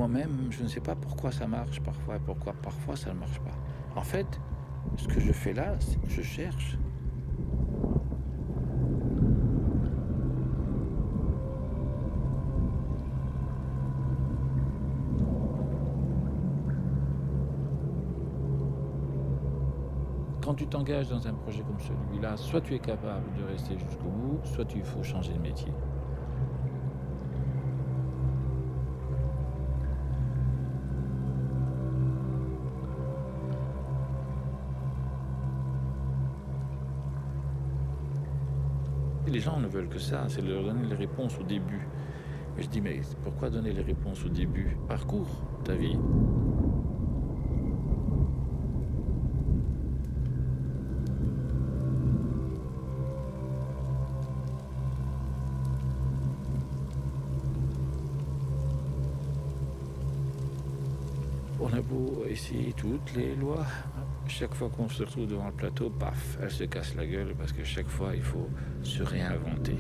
moi-même, je ne sais pas pourquoi ça marche parfois et pourquoi parfois ça ne marche pas. En fait, ce que je fais là, c'est que je cherche. Quand tu t'engages dans un projet comme celui-là, soit tu es capable de rester jusqu'au bout, soit il faut changer de métier. Les gens ne veulent que ça, c'est leur donner les réponses au début. Mais je dis, mais pourquoi donner les réponses au début? Parcours ta vie. On a beau essayer toutes les lois, chaque fois qu'on se retrouve devant le plateau, paf, elle se casse la gueule parce que chaque fois, il faut se réinventer.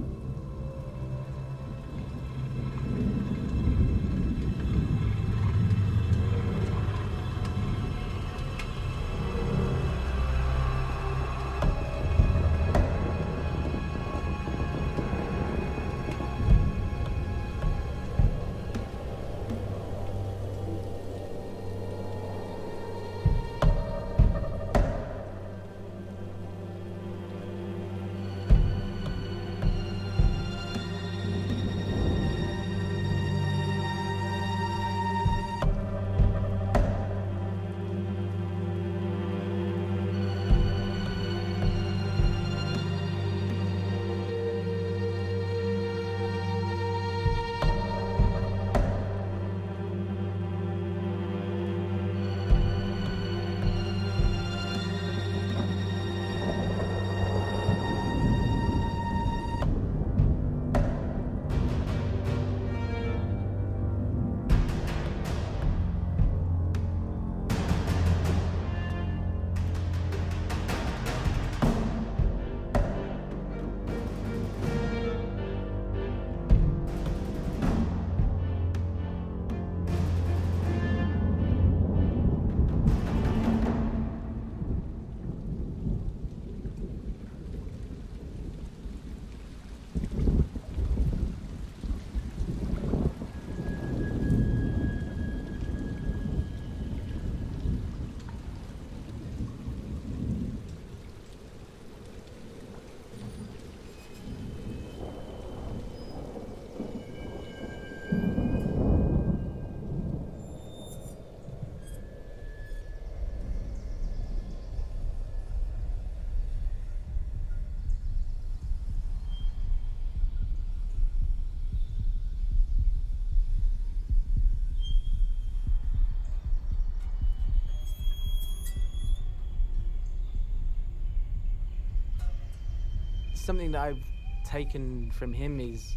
Something that I've taken from him is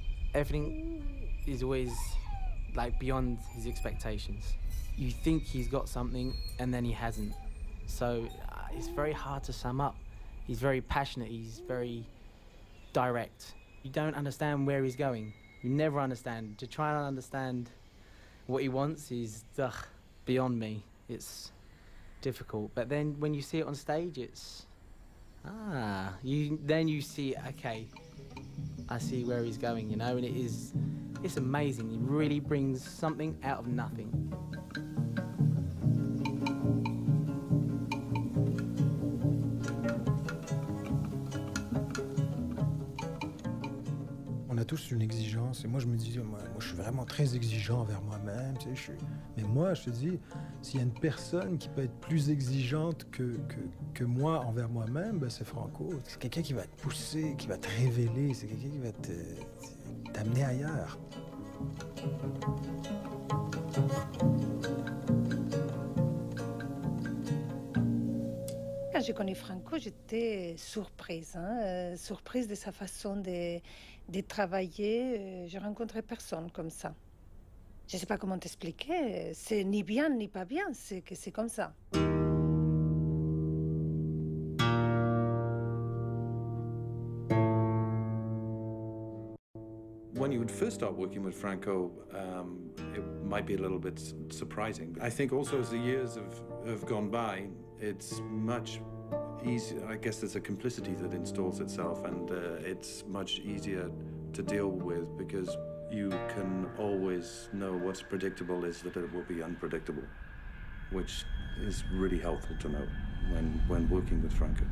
everything is always like beyond his expectations. You think he's got something and then he hasn't. So it's very hard to sum up. He's very passionate, he's very direct. You don't understand where he's going. You never understand. To try and understand what he wants is beyond me. It's difficult. But then when you see it on stage, it's then you see, okay, I see where he's going, you know, and it's amazing. He really brings something out of nothing. On a tous une exigence, et moi je me dis, moi je suis vraiment très exigeant envers moi-même, tu sais, mais moi je te dis, s'il y a une personne qui peut être plus exigeante que moi envers moi-même, ben c'est Franco. C'est quelqu'un qui va te pousser, qui va te révéler, c'est quelqu'un qui va t'amener ailleurs. Quand j'ai connu Franco, j'étais surprise, surprise de sa façon de travailler. Je rencontrais personne comme ça. Je ne sais pas comment t'expliquer, c'est ni bien ni pas bien, c'est que c'est comme ça. When you would first start working with Franco, might be a little bit surprising. I think also as the years have gone by, it's much easier. I guess there's a complicity that installs itself, and it's much easier to deal with because you can always know what's predictable is that it will be unpredictable, which is really helpful to know when working with Franco.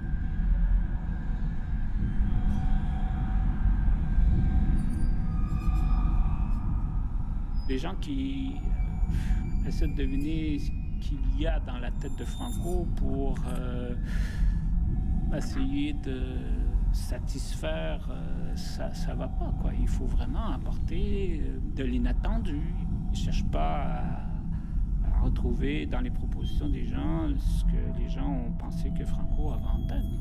Les gens qui essaient de deviner ce qu'il y a dans la tête de Franco pour essayer de satisfaire, ça va pas, quoi. Il faut vraiment apporter de l'inattendu. Il ne cherche pas à retrouver dans les propositions des gens ce que les gens ont pensé que Franco avait en tête.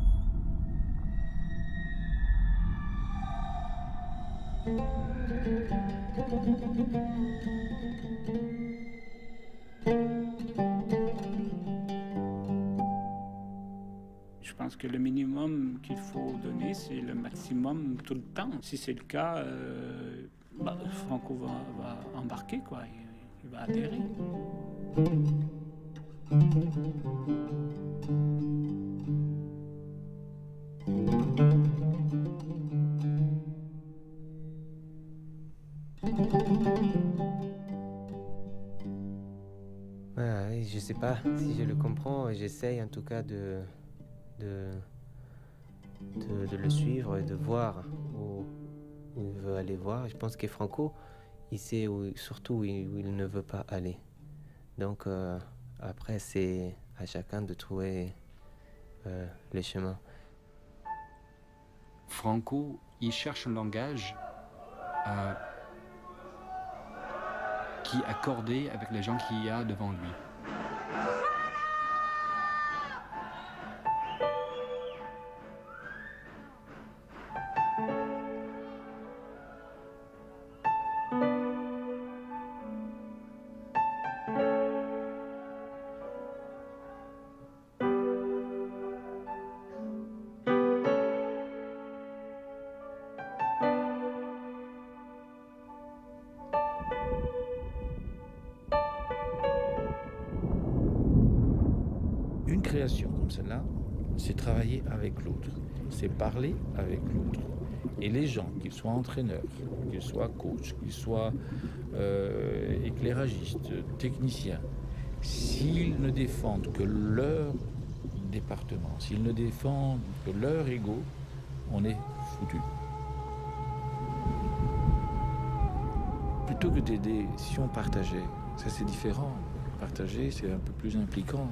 Je pense que le minimum qu'il faut donner, c'est le maximum tout le temps. Si c'est le cas, Franco va embarquer, quoi. Il va adhérer. Je sais pas si je le comprends, j'essaye en tout cas de le suivre et de voir où il veut aller voir. Je pense que Franco, il sait surtout où il ne veut pas aller. Donc après, c'est à chacun de trouver les chemins. Franco, il cherche un langage qui est accordé avec les gens qu'il y a devant lui. Une création comme celle-là, c'est travailler avec l'autre, c'est parler avec l'autre. Et les gens, qu'ils soient entraîneurs, qu'ils soient coachs, qu'ils soient éclairagistes, techniciens, s'ils ne défendent que leur département, s'ils ne défendent que leur ego, on est foutu. Plutôt que d'aider, si on partageait, ça c'est différent. Partager, c'est un peu plus impliquant.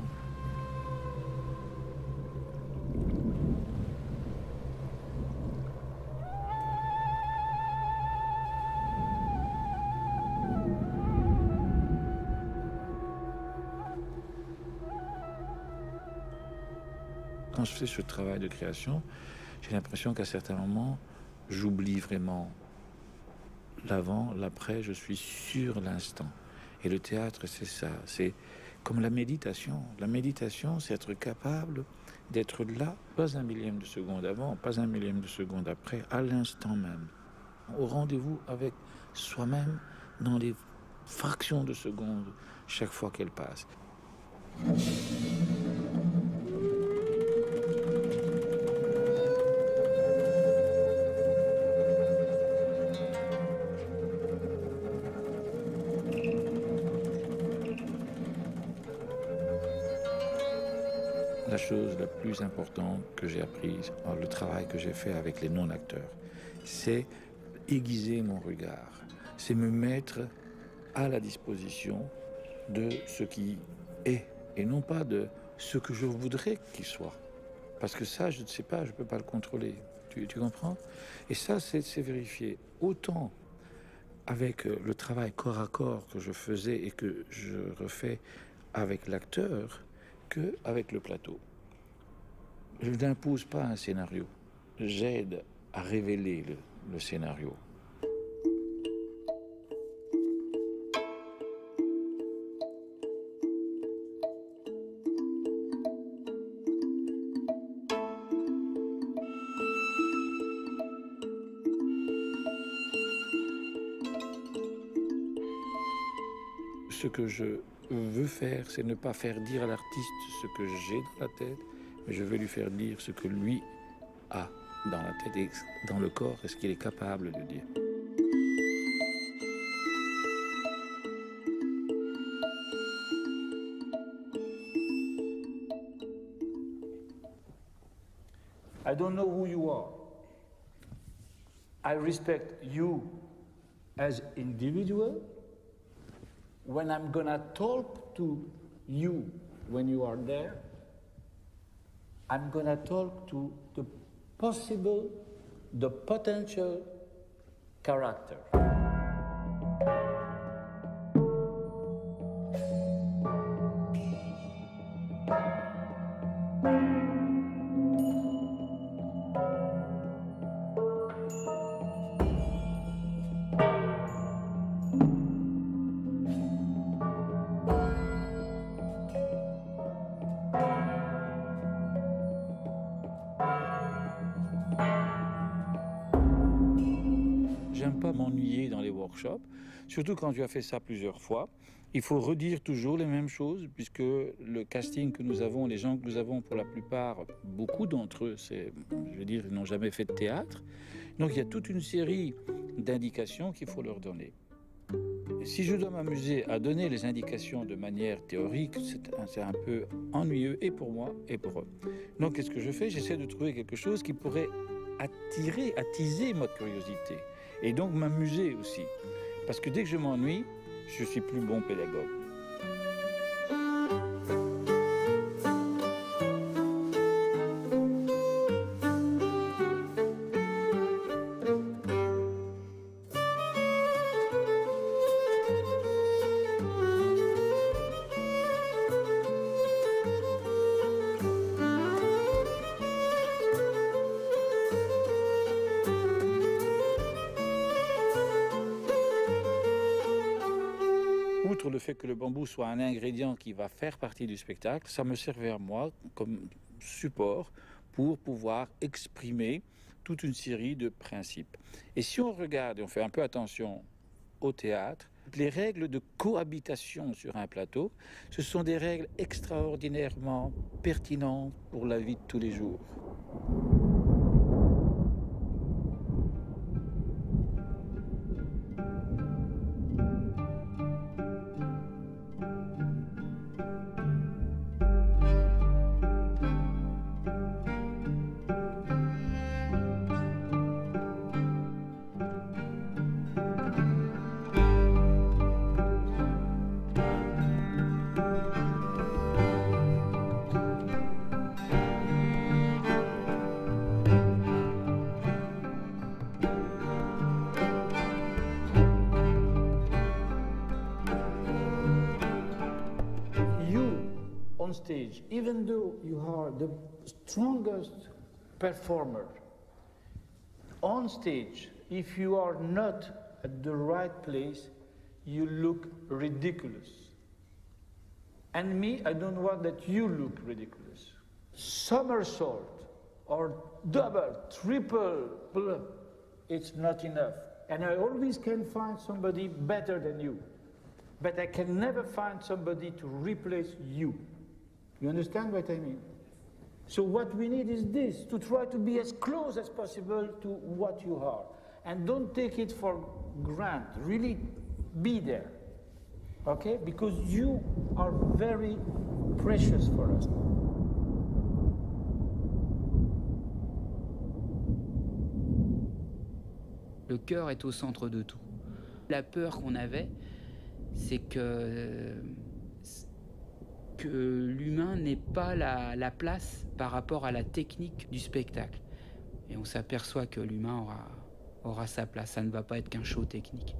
Quand je fais ce travail de création, j'ai l'impression qu'à certains moments, j'oublie vraiment l'avant, l'après, je suis sur l'instant. Et le théâtre, c'est ça, c'est comme la méditation. La méditation, c'est être capable d'être là, pas un millième de seconde avant, pas un millième de seconde après, à l'instant même. Au rendez-vous avec soi-même dans les fractions de seconde, chaque fois qu'elle passe. La chose la plus importante que j'ai apprise dans le travail que j'ai fait avec les non-acteurs, c'est aiguiser mon regard, c'est me mettre à la disposition de ce qui est, et non pas de ce que je voudrais qu'il soit. Parce que ça, je ne sais pas, je ne peux pas le contrôler. Tu comprends? Et ça, c'est vérifié. Autant avec le travail corps à corps que je faisais et que je refais avec l'acteur, qu'avec le plateau. Je n'impose pas un scénario, j'aide à révéler le scénario. ce que je veux faire, c'est ne pas faire dire à l'artiste ce que j'ai dans la tête, mais je veux lui faire dire ce que lui a dans la tête et dans le corps, est-ce qu'il est capable de dire. I don't know who you are. I respect you as individual. When I'm gonna talk to you when you are there, I'm gonna talk to the possible, the potential character. J'aime pas m'ennuyer dans les workshops, surtout quand tu as fait ça plusieurs fois. Il faut redire toujours les mêmes choses, puisque le casting que nous avons, les gens que nous avons, pour la plupart, beaucoup d'entre eux, je veux dire, ils n'ont jamais fait de théâtre. Donc il y a toute une série d'indications qu'il faut leur donner. Et si je dois m'amuser à donner les indications de manière théorique, c'est un peu ennuyeux, et pour moi, et pour eux. Donc qu'est-ce que je fais? J'essaie de trouver quelque chose qui pourrait attiser ma curiosité. Et donc m'amuser aussi. Parce que dès que je m'ennuie, je suis plus bon pédagogue. Outre le fait que le bambou soit un ingrédient qui va faire partie du spectacle, ça me servait à moi comme support pour pouvoir exprimer toute une série de principes. Et si on regarde et on fait un peu attention au théâtre, les règles de cohabitation sur un plateau, ce sont des règles extraordinairement pertinentes pour la vie de tous les jours. Stage, even though you are the strongest performer on stage, if you are not at the right place, you look ridiculous. And me, I don't want that you look ridiculous. Somersault or double, triple, it's not enough. And I always can find somebody better than you, but I can never find somebody to replace you. You understand what I mean? So what we need is this, to try to be as close as possible to what you are. And don't take it for granted, really be there, okay? Because you are very precious for us. Le cœur est au centre de tout. La peur qu'on avait, c'est que l'humain n'ait pas la place par rapport à la technique du spectacle. Et on s'aperçoit que l'humain aura sa place. Ça ne va pas être qu'un show technique.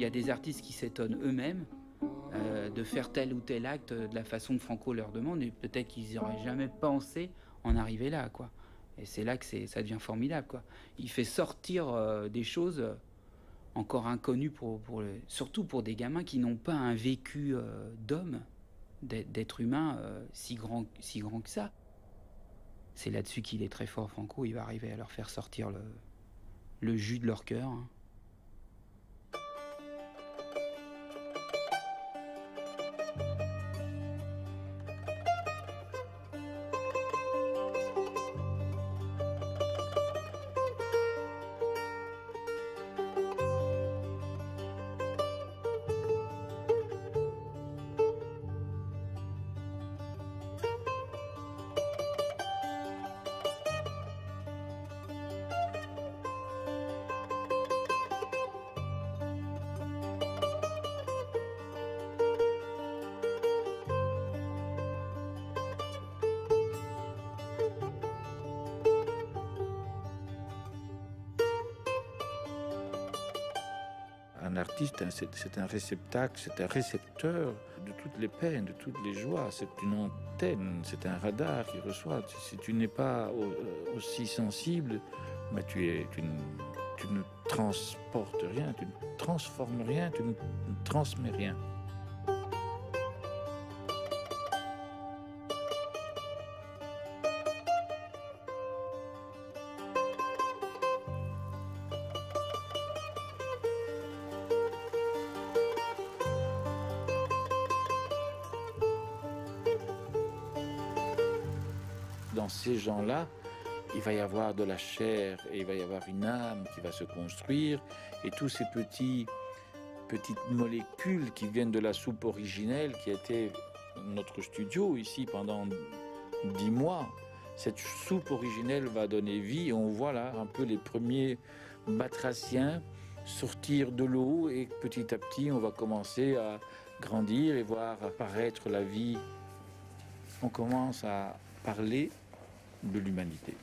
y a des artistes qui s'étonnent eux-mêmes de faire tel ou tel acte de la façon que Franco leur demande, et peut-être qu'ils n'auraient jamais pensé en arriver là, quoi. Et c'est là que ça devient formidable, quoi. Il fait sortir des choses encore inconnues, surtout pour des gamins qui n'ont pas un vécu d'homme, d'être humain si grand que ça. C'est là-dessus qu'il est très fort, Franco. Il va arriver à leur faire sortir le jus de leur cœur, hein. Un artiste, c'est un réceptacle, c'est un récepteur de toutes les peines, de toutes les joies. C'est une antenne, c'est un radar qui reçoit. Si tu n'es pas aussi sensible, mais tu ne transportes rien, tu ne transformes rien, tu ne transmets rien. Dans ces gens-là, il va y avoir de la chair et il va y avoir une âme qui va se construire, et tous ces petites molécules qui viennent de la soupe originelle qui était notre studio ici pendant 10 mois. Cette soupe originelle va donner vie. On voit là un peu les premiers batraciens sortir de l'eau, et petit à petit on va commencer à grandir et voir apparaître la vie. On commence à parler de l'humanité.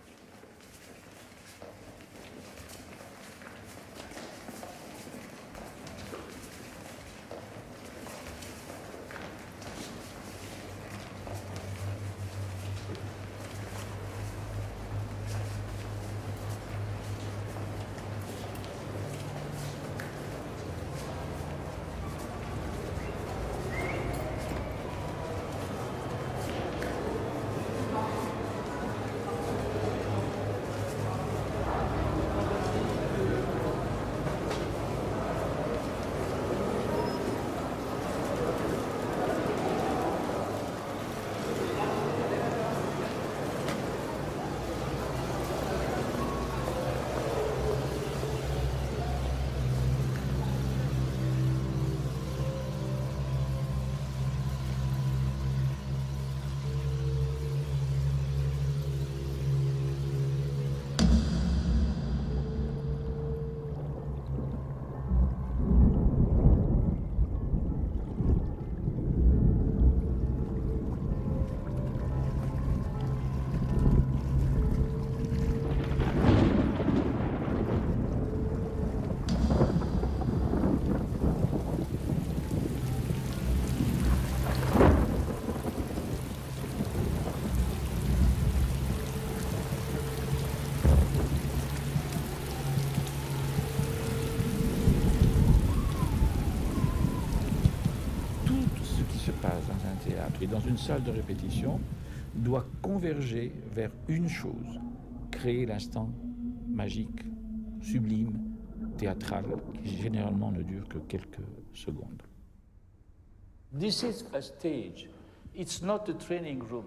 Et dans une salle de répétition, doit converger vers une chose, créer l'instant magique, sublime, théâtral, qui généralement ne dure que quelques secondes. This is a stage. It's not a training room.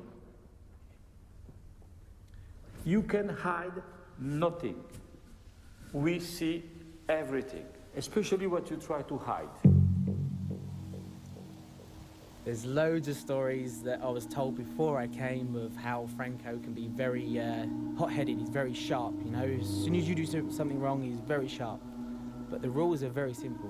You can hide nothing. We see everything, especially what you try to hide. There's loads of stories that I was told before I came of how Franco can be very hot-headed. He's very sharp, you know. As soon as you do something wrong, he's very sharp. But the rules are very simple.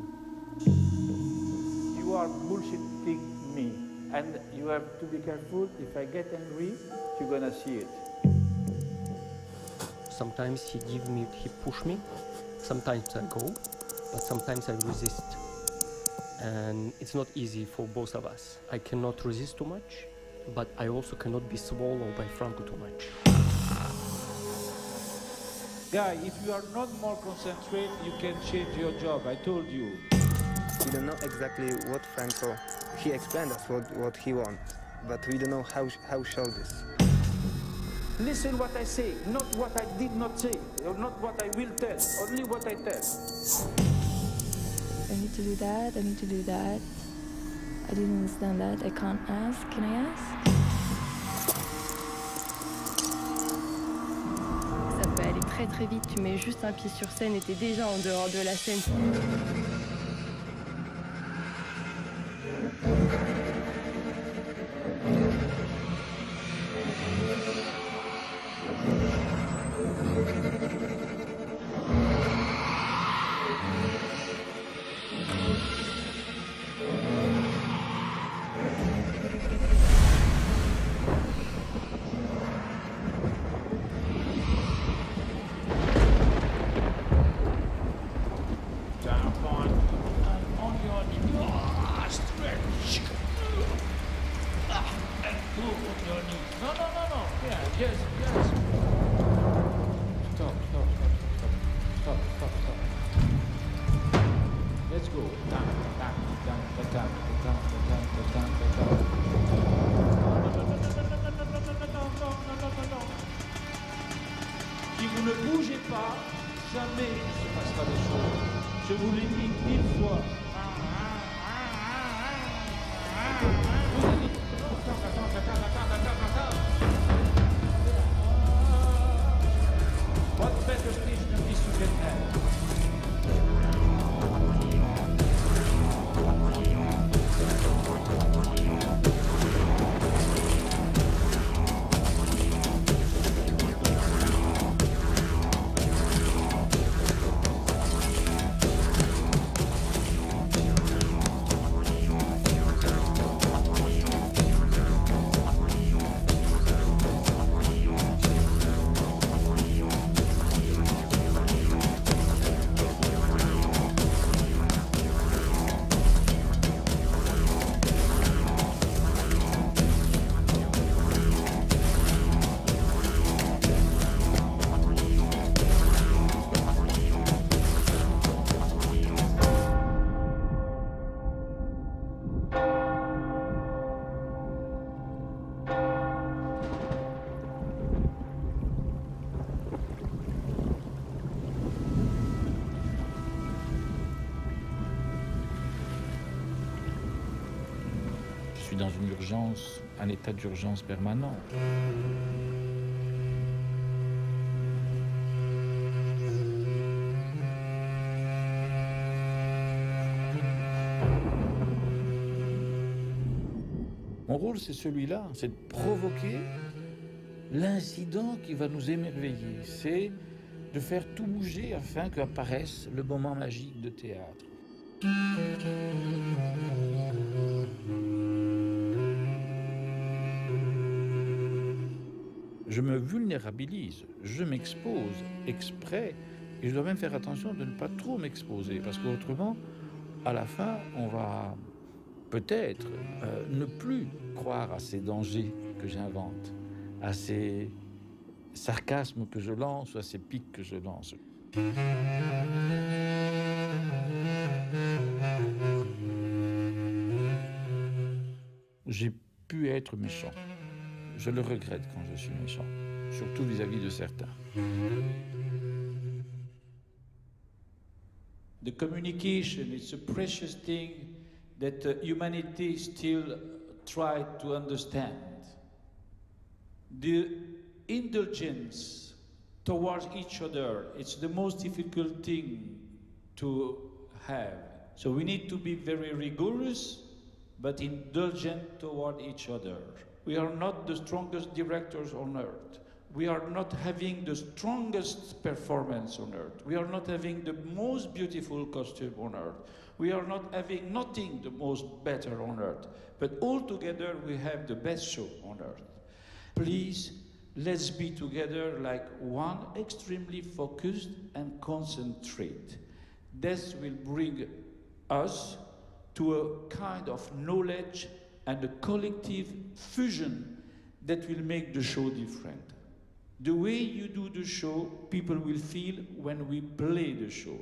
You are bullshitting me, and you have to be careful. If I get angry, you're gonna see it. Sometimes he push me. Sometimes I go. but sometimes I resist. And it's not easy for both of us. I cannot resist too much, but I also cannot be swallowed by Franco too much. Guy, if you are not more concentrated, you can change your job, I told you. We don't know exactly what Franco, he explained us what he wants, but we don't know how show this. Listen what I say, not what I did not say, or not what I will tell, only what I tell. I need to do that, I need to do that. I didn't understand that, I can't ask, can I ask? Ça peut aller très très vite, tu mets juste un pied sur scène et t'es déjà en dehors de la scène. Si vous ne bougez pas, jamais il ne se passera des choses. Je vous l'ai dit 1000 fois. What better stage than this you can have? Je suis dans une urgence, un état d'urgence permanent. Mon rôle, c'est celui-là, c'est de provoquer l'incident qui va nous émerveiller. C'est de faire tout bouger afin qu'apparaisse le moment magique de théâtre. Je me vulnérabilise, je m'expose exprès, et je dois même faire attention de ne pas trop m'exposer, parce qu'autrement, à la fin, on va peut-être ne plus croire à ces dangers que j'invente, à ces sarcasmes que je lance, ou à ces pics que je lance. J'ai pu être méchant. Je le regrette quand je suis méchant, surtout vis-à-vis de certains. The communication is a precious thing that humanity still try to understand. The indulgence towards each other, it's the most difficult thing to have. So we need to be very rigorous, but indulgent toward each other. We are not the strongest directors on earth. We are not having the strongest performance on earth. We are not having the most beautiful costume on earth. We are not having nothing the most better on earth. But all together we have the best show on earth. Please, let's be together like one, extremely focused and concentrate. This will bring us to a kind of knowledge and a collective fusion that will make the show different. The way you do the show, people will feel when we play the show.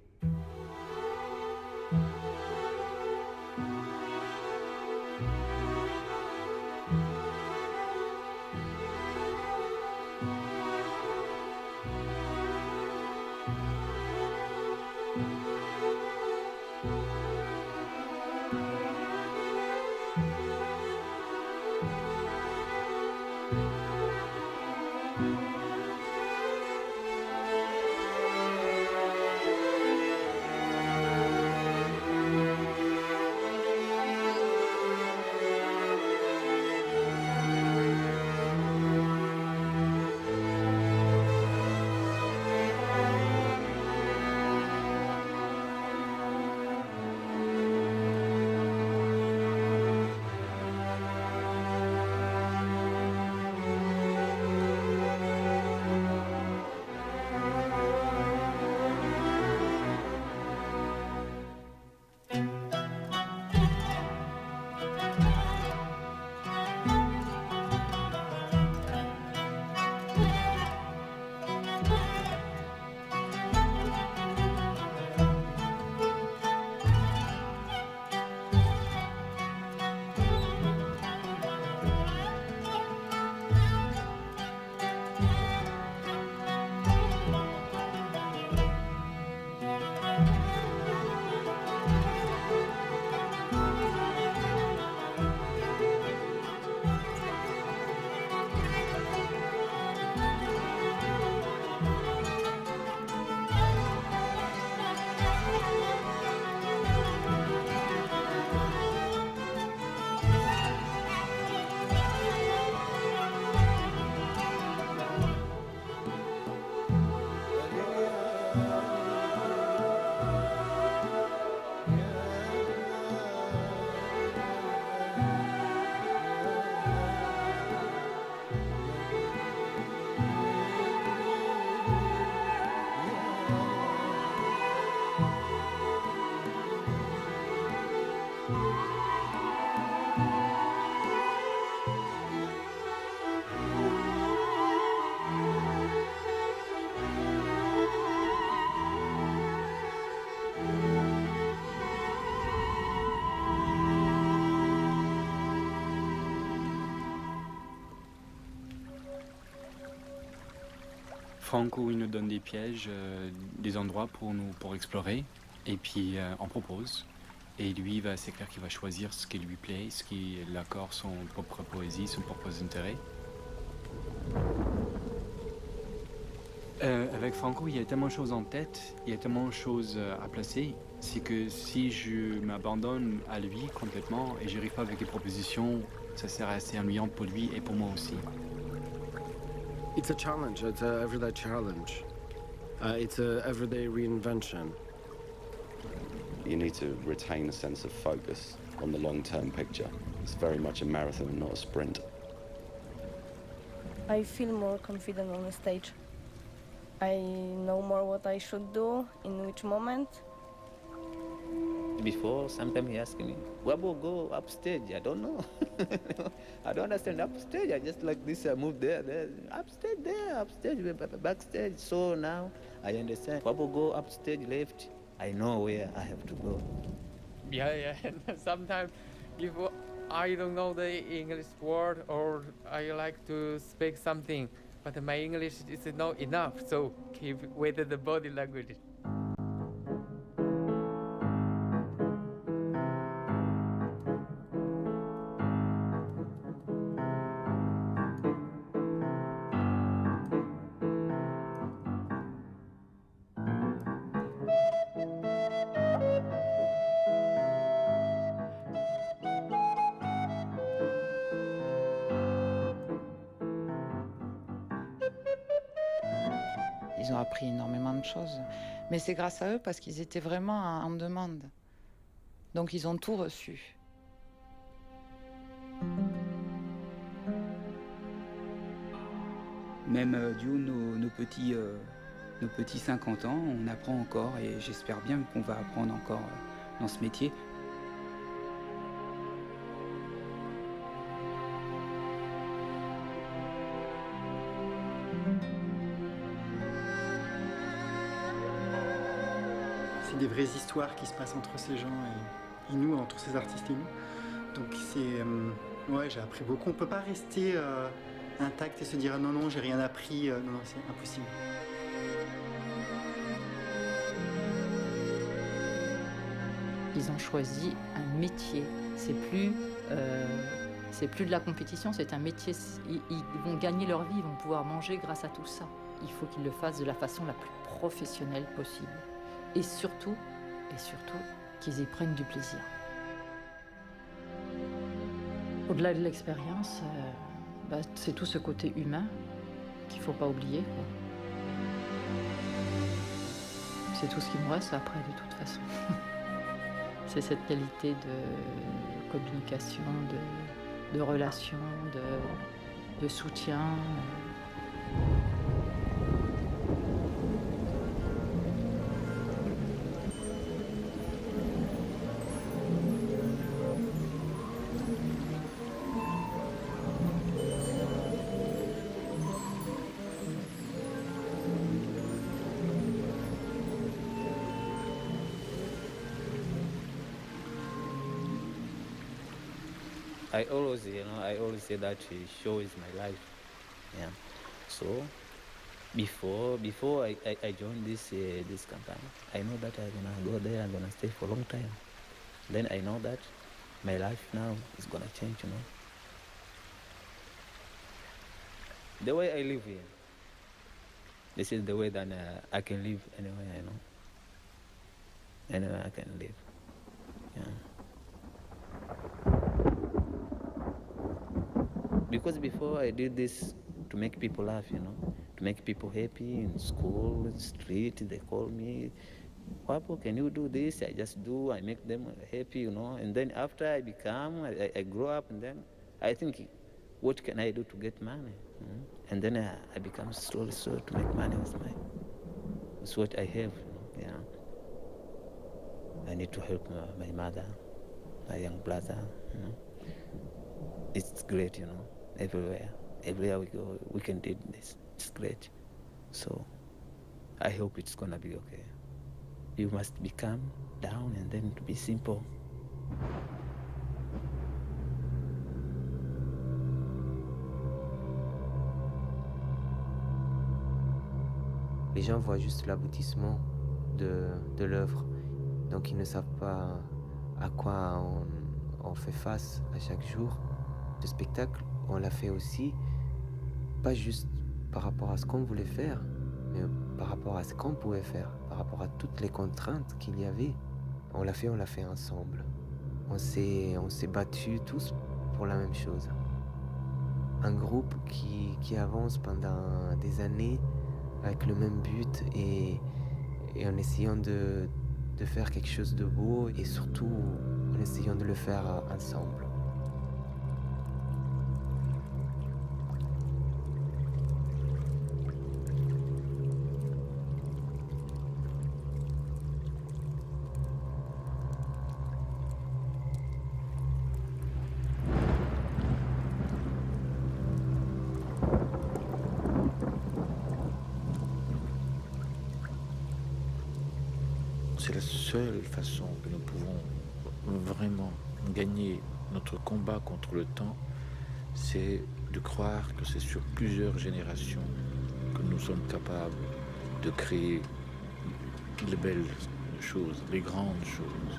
Franco, il nous donne des pièges, des endroits pour explorer, et puis on propose. Et lui, c'est clair qu'il va choisir ce qui lui plaît, ce qui l'accorde son propre poésie, son propre intérêt. Avec Franco, il y a tellement de choses en tête, il y a tellement de choses à placer, c'est que si je m'abandonne à lui complètement et je n'arrive pas avec des propositions, ça sera assez ennuyant pour lui et pour moi aussi. It's a challenge, it's an everyday challenge. It's an everyday reinvention. You need to retain a sense of focus on the long-term picture. It's very much a marathon, not a sprint. I feel more confident on the stage. I know more what I should do, in which moment. Before, sometimes he asked me, Wabo, go upstage. I don't know. I don't understand upstage. I just like this, I move there, upstage, backstage. So now I understand. Wabo, go upstage left. I know where I have to go. Yeah. Sometimes if I don't know the English word or I like to speak something, but my English is not enough, so keep with the body language. Ils ont appris énormément de choses. Mais c'est grâce à eux parce qu'ils étaient vraiment en demande. Donc ils ont tout reçu. Même nos nos petits 50 ans, on apprend encore et j'espère bien qu'on va apprendre encore dans ce métier. C'est des vraies histoires qui se passent entre ces gens et nous, entre ces artistes et nous. Donc c'est... ouais, j'ai appris beaucoup. On peut pas rester intact et se dire ah, non, non, j'ai rien appris. Non, non, c'est impossible. Ils ont choisi un métier. C'est plus de la compétition, c'est un métier. Ils vont gagner leur vie, ils vont pouvoir manger grâce à tout ça. Il faut qu'ils le fassent de la façon la plus professionnelle possible. Et surtout, qu'ils y prennent du plaisir. Au-delà de l'expérience, c'est tout ce côté humain qu'il ne faut pas oublier, quoi. C'est tout ce qui me reste après, de toute façon. C'est cette qualité de communication, de relation, de soutien. I always say that show is my life. Yeah. So before I joined this company, I know that I'm gonna go there. I'm gonna stay for a long time. Then I know that my life now is gonna change. The way I live here. This is the way that I can live anywhere. Anywhere I can live. Yeah. Because before I did this to make people laugh, to make people happy in school, in the street, they call me, Papo, can you do this? I just do, I make them happy, And then after I grow up, and then I think, what can I do to get money? And then I become slowly to make money with it's what I have, yeah. I need to help my mother, my young brother, It's great, everywhere we go, we can do this. It's great. So I hope it's gonna be okay. You must become down and then to be simple. Les gens voient juste l'aboutissement de l'œuvre, donc ils ne savent pas à quoi on fait face à chaque jour. Le spectacle, on l'a fait aussi, pas juste par rapport à ce qu'on voulait faire, mais par rapport à ce qu'on pouvait faire, par rapport à toutes les contraintes qu'il y avait. On l'a fait ensemble. On s'est battus tous pour la même chose. Un groupe qui avance pendant des années avec le même but et en essayant de faire quelque chose de beau et surtout en essayant de le faire ensemble. C'est la seule façon que nous pouvons vraiment gagner notre combat contre le temps, c'est de croire que c'est sur plusieurs générations que nous sommes capables de créer les belles choses, les grandes choses.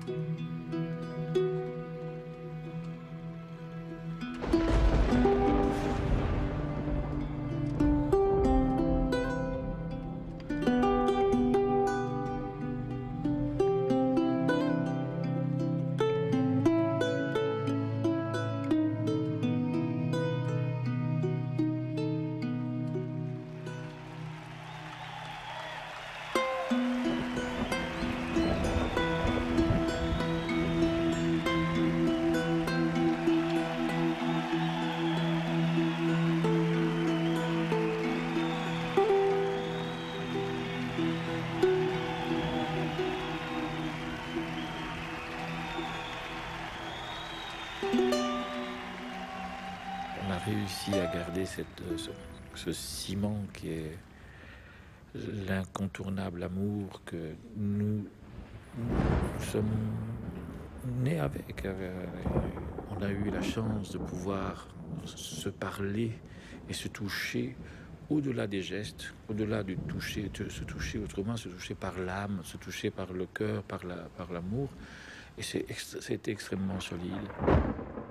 Réussi à garder ce ciment qui est l'incontournable amour que nous sommes nés avec. On a eu la chance de pouvoir se parler et se toucher au-delà des gestes, au-delà du toucher, se toucher autrement, se toucher par l'âme, se toucher par le cœur, par l'amour. Et c'est extrêmement solide.